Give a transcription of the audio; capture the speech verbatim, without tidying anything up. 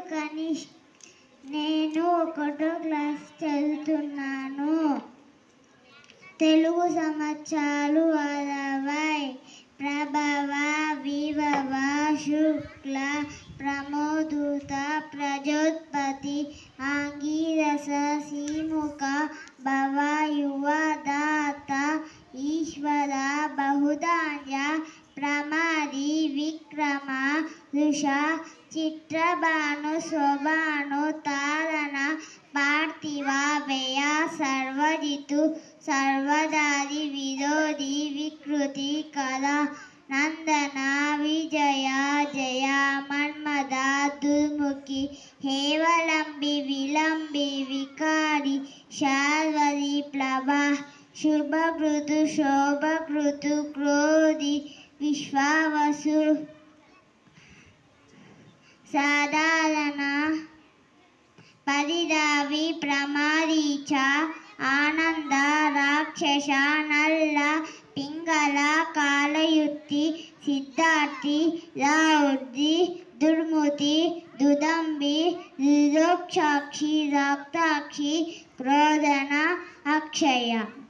కనిష్ నేను ఒకటో క్లాస్ చదువుతున్నాను. తెలుగు సంవత్సరాలు అరవై. ప్రభవ విభవ శుక్ల ప్రమోదూత ప్రజోత్పత్తి ఆంగీరస సీముఖ భవ యువ దాత ఈశ్వర బహుధాన్య ప్రమాది విక్రమ ఋష చిత్రభాను శోభాను తారణ పార్థివ వ్యయ సర్వజితు సర్వదాది విరోధి వికృతి కళ నందన విజయ జయ మన్మద దుర్ముఖి హేవలంబి విలంబి వికారి శార్వరి ప్లవ శుభకృతు శోభకృతు క్రోధి విశ్వావసు సాధారణ పరిదావి ప్రమారీచ ఆనంద రాక్షస నల్ల పింగళ కాలయుక్తి సిద్ధార్థి రావుద్ది దుర్ముతి దుదంబి రుదోక్షాక్షి రక్తాక్షి క్రోధన అక్షయ.